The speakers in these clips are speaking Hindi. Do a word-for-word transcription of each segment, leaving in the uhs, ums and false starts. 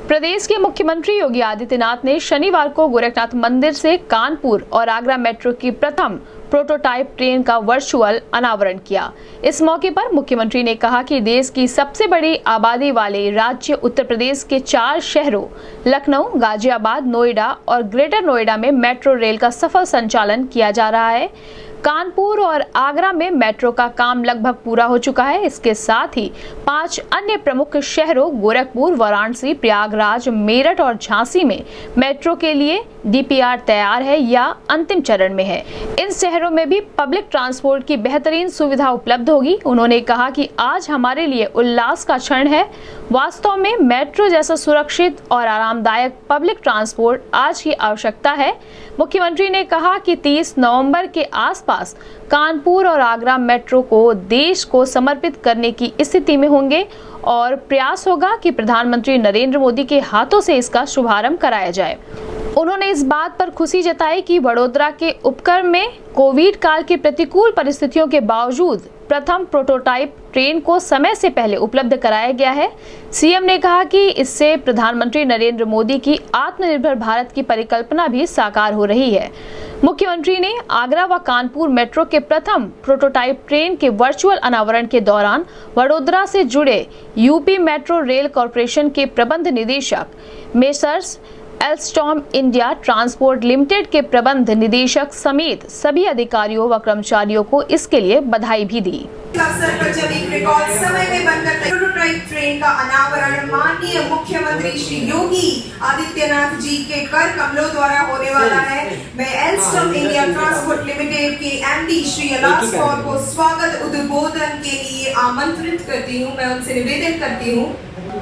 प्रदेश के मुख्यमंत्री योगी आदित्यनाथ ने शनिवार को गोरखनाथ मंदिर से कानपुर और आगरा मेट्रो की प्रथम प्रोटोटाइप ट्रेन का वर्चुअल अनावरण किया। इस मौके पर मुख्यमंत्री ने कहा कि देश की सबसे बड़ी आबादी वाले राज्य उत्तर प्रदेश के चार शहरों लखनऊ, गाजियाबाद, नोएडा और ग्रेटर नोएडा में मेट्रो रेल का सफल संचालन किया जा रहा है। कानपुर और आगरा में मेट्रो का काम लगभग पूरा हो चुका है। इसके साथ ही पांच अन्य प्रमुख शहरों गोरखपुर, वाराणसी, प्रयागराज, मेरठ और झांसी में मेट्रो के लिए डीपीआर तैयार है या अंतिम चरण में है। इन शहरों में भी पब्लिक ट्रांसपोर्ट की बेहतरीन सुविधा उपलब्ध होगी। उन्होंने कहा कि आज हमारे लिए उल्लास का क्षण है। वास्तव में मेट्रो जैसा सुरक्षित और आरामदायक पब्लिक ट्रांसपोर्ट आज की आवश्यकता है। मुख्यमंत्री ने कहा कि तीस नवंबर के आसपास कानपुर और आगरा मेट्रो को देश को समर्पित करने की स्थिति में होंगे और प्रयास होगा कि प्रधानमंत्री नरेंद्र मोदी के हाथों से इसका शुभारंभ कराया जाए। उन्होंने इस बात पर खुशी जताई कि वडोदरा के उपक्रम में कोविड काल की प्रतिकूल परिस्थितियों के बावजूद प्रथम प्रोटोटाइप ट्रेन को समय से पहले उपलब्ध कराया गया है। सीएम ने कहा कि इससे प्रधानमंत्री नरेंद्र मोदी की आत्मनिर्भर भारत की परिकल्पना भी साकार हो रही है। मुख्यमंत्री ने आगरा व कानपुर मेट्रो के प्रथम प्रोटोटाइप ट्रेन के वर्चुअल अनावरण के दौरान वडोदरा से जुड़े यूपी मेट्रो रेल कॉरपोरेशन के प्रबंध निदेशक messrs Alstom India transport limited के प्रबंध निदेशक समेत सभी अधिकारियों व कर्मचारियों को इसके लिए बधाई भी दी। अवसर पर जब एक रिकॉर्ड समय में बनकर प्रोटोटाइप ट्रेन का अनावरण माननीय मुख्यमंत्री श्री योगी आदित्यनाथ जी के कर कमलों द्वारा होने वाला है, मैं एल्स्टॉम इंडिया ट्रांसपोर्ट लिमिटेड के एमडी श्री अलास कौर को स्वागत उद्बोधन के लिए आमंत्रित करती हूँ। मैं उनसे निवेदन करती हूँ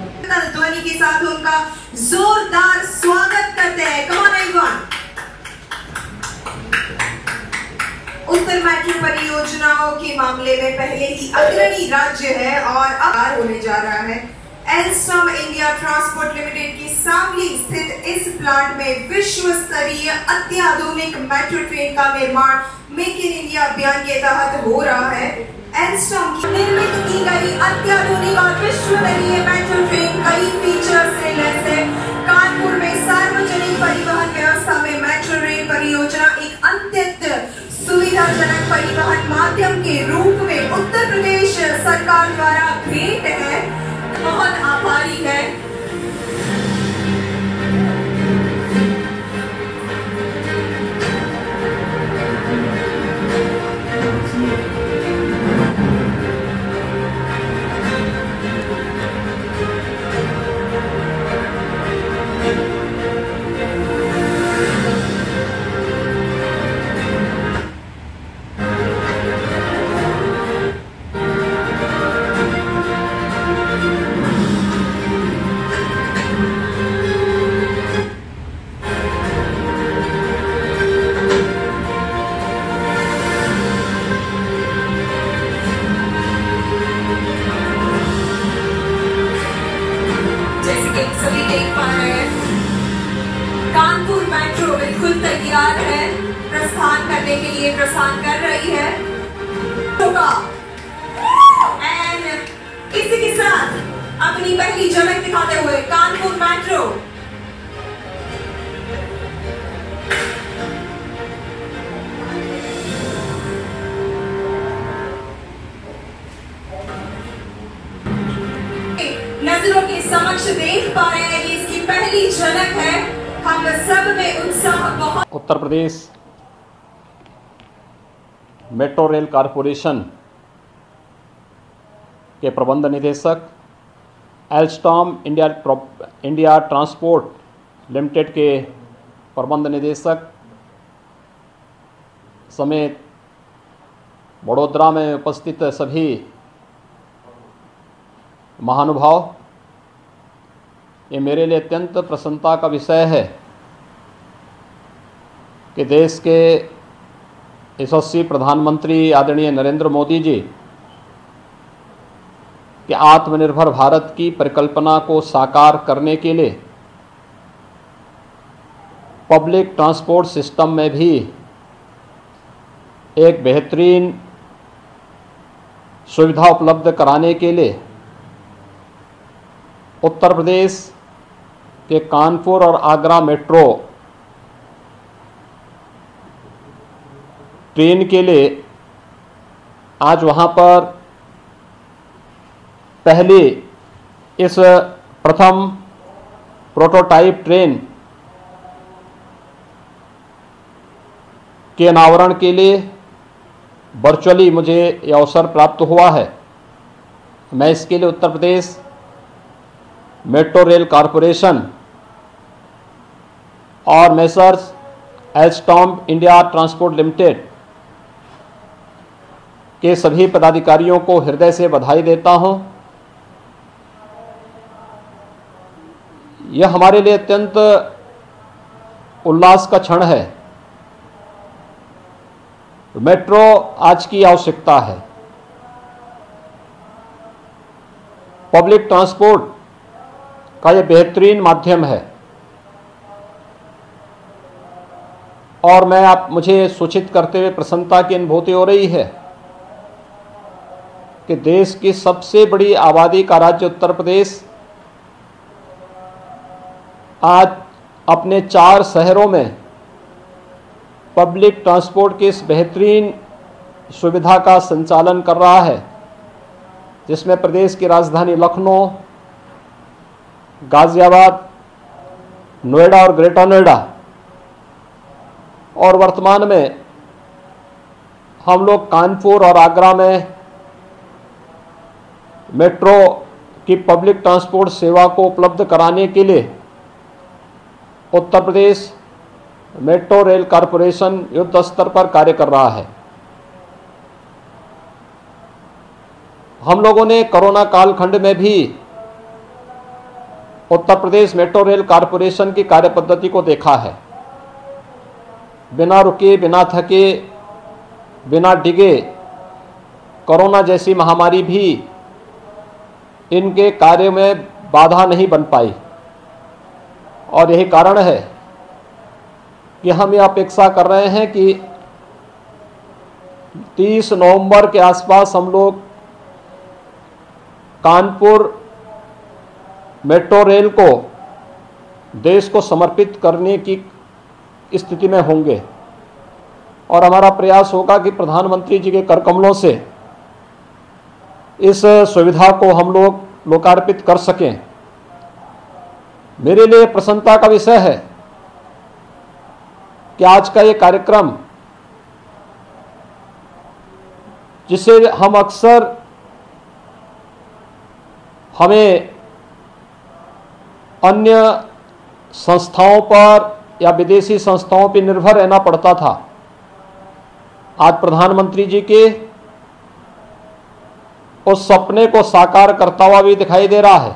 ध्वनि के साथ उनका जोरदार स्वागत करते हैं। Come on everyone. उत्तर मेट्रो परियोजनाओं के मामले में पहले ही अग्रणी राज्य है और अब होने जा रहा है। एल्स्टॉम इंडिया ट्रांसपोर्ट लिमिटेड की सांगली स्थित इस प्लांट में विश्व स्तरीय अत्याधुनिक मेट्रो ट्रेन का निर्माण मेक इन इंडिया अभियान के तहत हो रहा है। एल्स्टॉम की निर्मित की गई अत्याधुनिक और विश्वस्तरीय मेट्रो ट्रेन कई फीचर्स से लैस है। कानपुर में सार्वजनिक परिवहन व्यवस्था में मेट्रो रेल परियोजना एक अत्यंत सुविधाजनक परिवहन माध्यम के रूप में उत्तर प्रदेश सरकार द्वारा भेंट है। बहुत आभारी है। सभी देख पा रहे हैं कानपुर मेट्रो बिल्कुल तैयार है, प्रस्थान करने के लिए प्रस्थान कर रही है। एंड इसी के साथ अपनी पहली झलक दिखाते हुए कानपुर मेट्रो नजरों के समक्ष देख पा रहे हैं कि इसकी पहली झलक है। हम सब में उत्साह बहुत। Uttar Pradesh metro rail corporation के प्रबंध निदेशक, Alstom India India transport limited के प्रबंध निदेशक समेत वडोदरा में उपस्थित सभी महानुभाव, ये मेरे लिए अत्यंत प्रसन्नता का विषय है कि देश के यशस्वी प्रधानमंत्री आदरणीय नरेंद्र मोदी जी के आत्मनिर्भर भारत की परिकल्पना को साकार करने के लिए पब्लिक ट्रांसपोर्ट सिस्टम में भी एक बेहतरीन सुविधा उपलब्ध कराने के लिए उत्तर प्रदेश कि कानपुर और आगरा मेट्रो ट्रेन के लिए आज वहाँ पर पहली इस प्रथम प्रोटोटाइप ट्रेन के अनावरण के लिए वर्चुअली मुझे यह अवसर प्राप्त हुआ है। मैं इसके लिए Uttar Pradesh metro rail corporation और messrs Alstom India transport limited के सभी पदाधिकारियों को हृदय से बधाई देता हूं। यह हमारे लिए अत्यंत उल्लास का क्षण है। मेट्रो आज की आवश्यकता है। पब्लिक ट्रांसपोर्ट का यह बेहतरीन माध्यम है और मैं आप मुझे सूचित करते हुए प्रसन्नता की अनुभूति हो रही है कि देश की सबसे बड़ी आबादी का राज्य उत्तर प्रदेश आज अपने चार शहरों में पब्लिक ट्रांसपोर्ट की इस बेहतरीन सुविधा का संचालन कर रहा है, जिसमें प्रदेश की राजधानी लखनऊ, गाजियाबाद, नोएडा और ग्रेटर नोएडा और वर्तमान में हम लोग कानपुर और आगरा में मेट्रो की पब्लिक ट्रांसपोर्ट सेवा को उपलब्ध कराने के लिए Uttar Pradesh metro rail corporation युद्ध स्तर पर कार्य कर रहा है। हम लोगों ने कोरोना कालखंड में भी Uttar Pradesh metro rail corporation की कार्य पद्धति को देखा है। बिना रुके, बिना थके, बिना डिगे कोरोना जैसी महामारी भी इनके कार्य में बाधा नहीं बन पाई और यही कारण है कि हम ये अपेक्षा कर रहे हैं कि तीस नवंबर के आसपास हम लोग कानपुर मेट्रो रेल को देश को समर्पित करने की स्थिति में होंगे और हमारा प्रयास होगा कि प्रधानमंत्री जी के कर कमलों से इस सुविधा को हम लोग लोकार्पित कर सकें। मेरे लिए प्रसन्नता का विषय है कि आज का ये कार्यक्रम, जिसे हम अक्सर हमें अन्य संस्थाओं पर या विदेशी संस्थाओं पर निर्भर रहना पड़ता था, आज प्रधानमंत्री जी के उस सपने को साकार करता हुआ भी दिखाई दे रहा है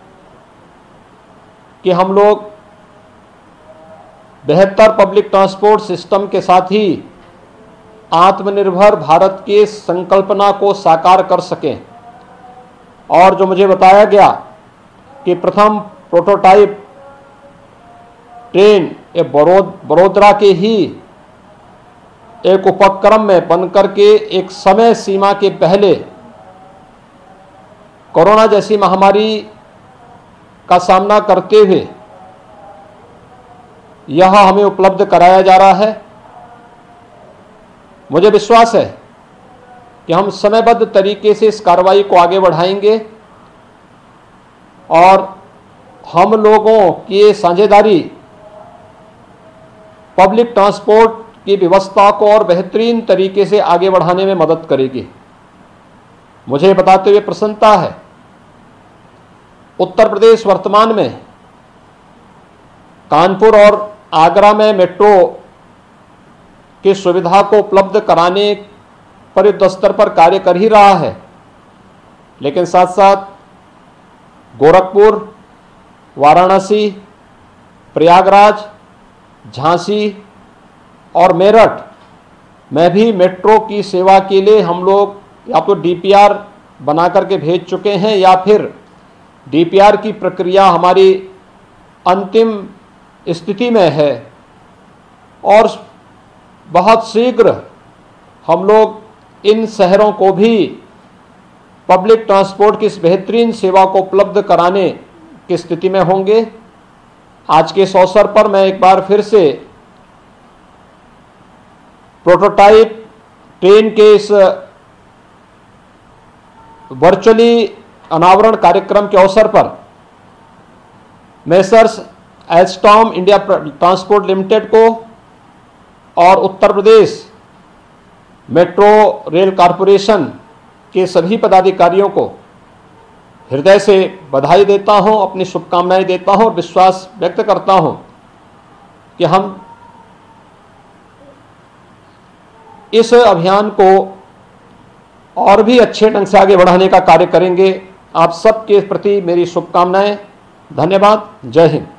कि हम लोग बेहतर पब्लिक ट्रांसपोर्ट सिस्टम के साथ ही आत्मनिर्भर भारत की संकल्पना को साकार कर सकें। और जो मुझे बताया गया कि प्रथम प्रोटोटाइप ट्रेन ये बड़ोदरा के ही एक उपक्रम में बनकर के एक समय सीमा के पहले कोरोना जैसी महामारी का सामना करते हुए यह हमें उपलब्ध कराया जा रहा है। मुझे विश्वास है कि हम समयबद्ध तरीके से इस कार्रवाई को आगे बढ़ाएंगे और हम लोगों की साझेदारी पब्लिक ट्रांसपोर्ट की व्यवस्था को और बेहतरीन तरीके से आगे बढ़ाने में मदद करेगी। मुझे बताते हुए प्रसन्नता है, उत्तर प्रदेश वर्तमान में कानपुर और आगरा में मेट्रो की सुविधा को उपलब्ध कराने पर युद्ध स्तर पर कार्य कर ही रहा है, लेकिन साथ साथ गोरखपुर, वाराणसी, प्रयागराज, झांसी और मेरठ में भी मेट्रो की सेवा के लिए हम लोग या तो डीपीआर बना करके भेज चुके हैं या फिर डीपीआर की प्रक्रिया हमारी अंतिम स्थिति में है और बहुत शीघ्र हम लोग इन शहरों को भी पब्लिक ट्रांसपोर्ट की इस बेहतरीन सेवा को उपलब्ध कराने की स्थिति में होंगे। आज के इस अवसर पर मैं एक बार फिर से प्रोटोटाइप ट्रेन के इस वर्चुअली अनावरण कार्यक्रम के अवसर पर messrs Alstom India transport limited को और Uttar Pradesh metro rail corporation के सभी पदाधिकारियों को हृदय से बधाई देता हूं, अपनी शुभकामनाएं देता हूं और विश्वास व्यक्त करता हूं कि हम इस अभियान को और भी अच्छे ढंग से आगे बढ़ाने का कार्य करेंगे। आप सबके प्रति मेरी शुभकामनाएं। धन्यवाद। जय हिंद।